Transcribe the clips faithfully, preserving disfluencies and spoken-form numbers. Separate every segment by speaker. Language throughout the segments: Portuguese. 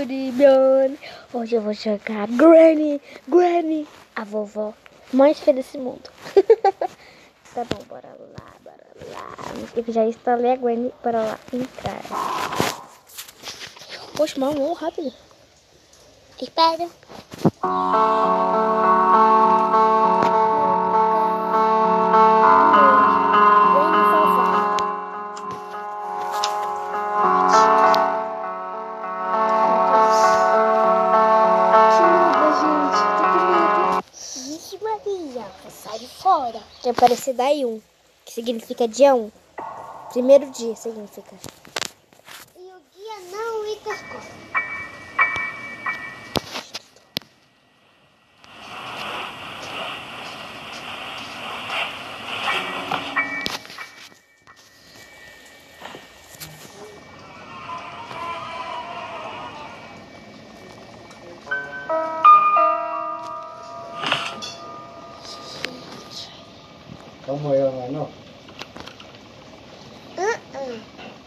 Speaker 1: Miriam. Hoje eu vou jogar Granny, Granny, a vovó mais feia desse mundo. Tá bom, bora lá, bora lá. Eu já instalei a Granny, bora lá entrar. Poxa, mal, rápido. Espera.
Speaker 2: Sai fora.
Speaker 1: Vai aparecer daí um, que significa dia um. Primeiro dia significa.
Speaker 2: E o dia não e as coisas.
Speaker 3: Como eu não, não?
Speaker 2: Uh-uh.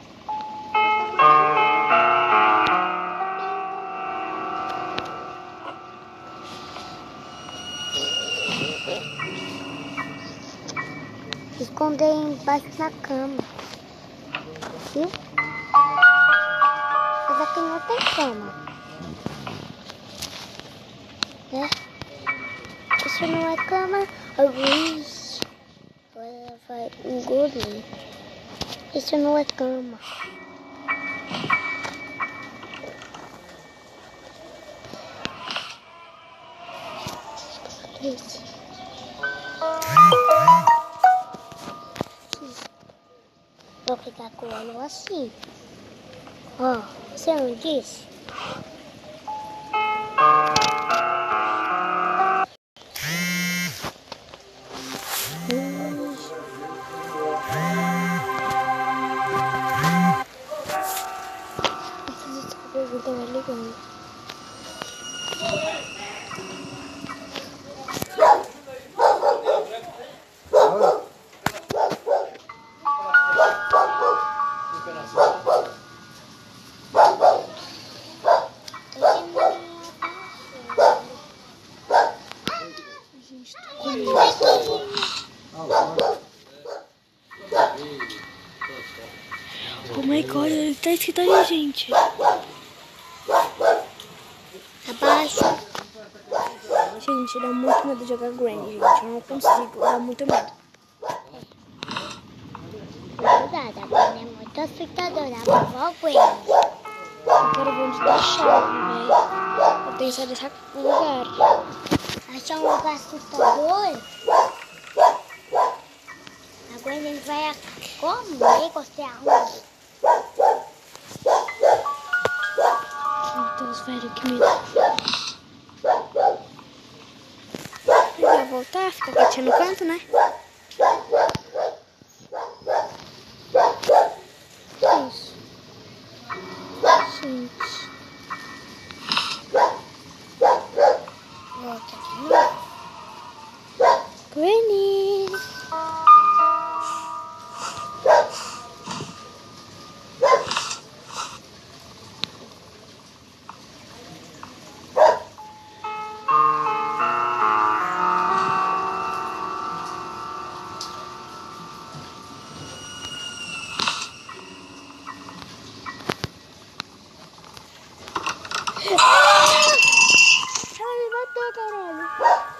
Speaker 2: Esconder embaixo na cama. Viu? Mas aqui não tem cama. Né? Isso não é cama. Ui. Agora vai engolir. Isso não é cama. Isso. Vou ficar com o olho assim. Ó, oh, você não disse? Então é ligando.
Speaker 1: Oh my god, ele tá escrito ali, gente.
Speaker 2: Abaixo.
Speaker 1: Gente, dá muito medo de jogar Granny, gente. Eu não consigo, dá muito medo.
Speaker 2: Cuidado, a Granny é muito assustadora. A vovó Granny.
Speaker 1: Eu quero ver onde tá a chave, velho. Eu tenho que sair desse lugar.
Speaker 2: Achar um lugar assustador. A Granny vai comer você arruma.
Speaker 1: Meu Deus, velho, que medo. Ele vai voltar, fica quietinho no canto, né? Isso. Gente.
Speaker 2: Volta de novo.
Speaker 1: Granny. Ela me matou, caralho.